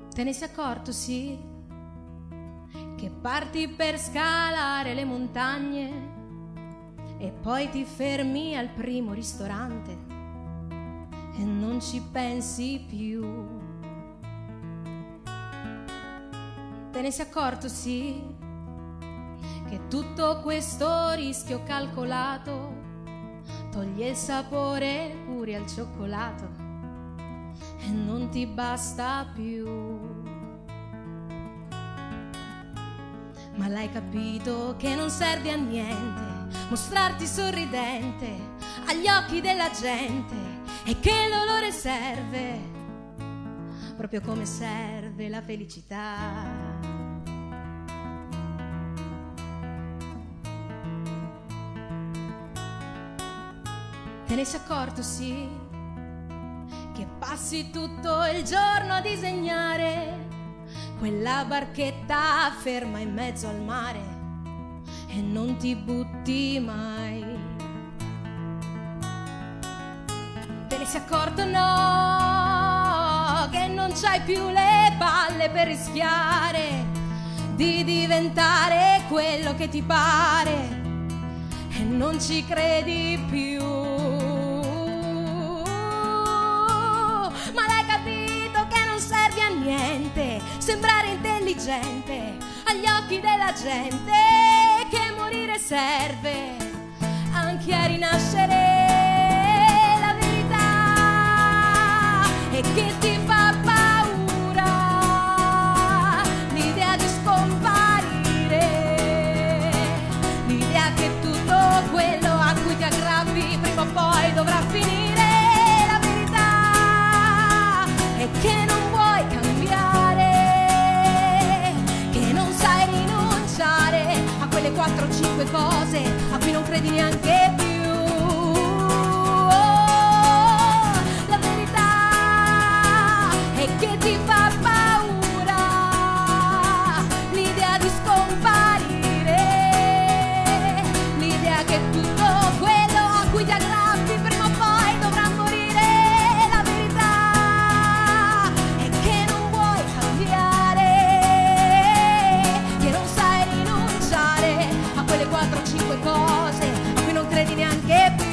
Te ne sei accorto, sì, che parti per scalare le montagne e poi ti fermi al primo ristorante e non ci pensi più. Te ne sei accorto, sì, che tutto questo rischio calcolato toglie il sapore pure al cioccolato e non ti basta più. Ma l'hai capito che non serve a niente mostrarti sorridente agli occhi della gente e che l'olore serve proprio come serve la felicità. Te ne sei accorto, sì, che passi tutto il giorno a disegnare quella barchetta ferma in mezzo al mare e non ti butti mai. Te ne sei accorto, no, che non c'hai più le palle per rischiare di diventare quello che ti pare e non ci credi più. Ma l'hai capito che non serve a niente sembrare intelligente agli occhi della gente, che morire serve anche a rinascere. La verità è che ti fa paura l'idea di scomparire, l'idea che tutto quello a cui ti aggrappi prima o poi dovrà finire. La verità è che non vuoi cambiare, che non sai rinunciare a quelle 4-5 cose a cui non credi neanche più. La verità è che ti fa paura l'idea di scomparire, l'idea che tutto quello a cui ti aggrappi prima o poi dovrà morire. La verità è che non vuoi cambiare, che non sai rinunciare a quelle 4-5 cose a cui non credi neanche più.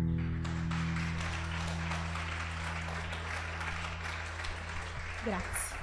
Grazie.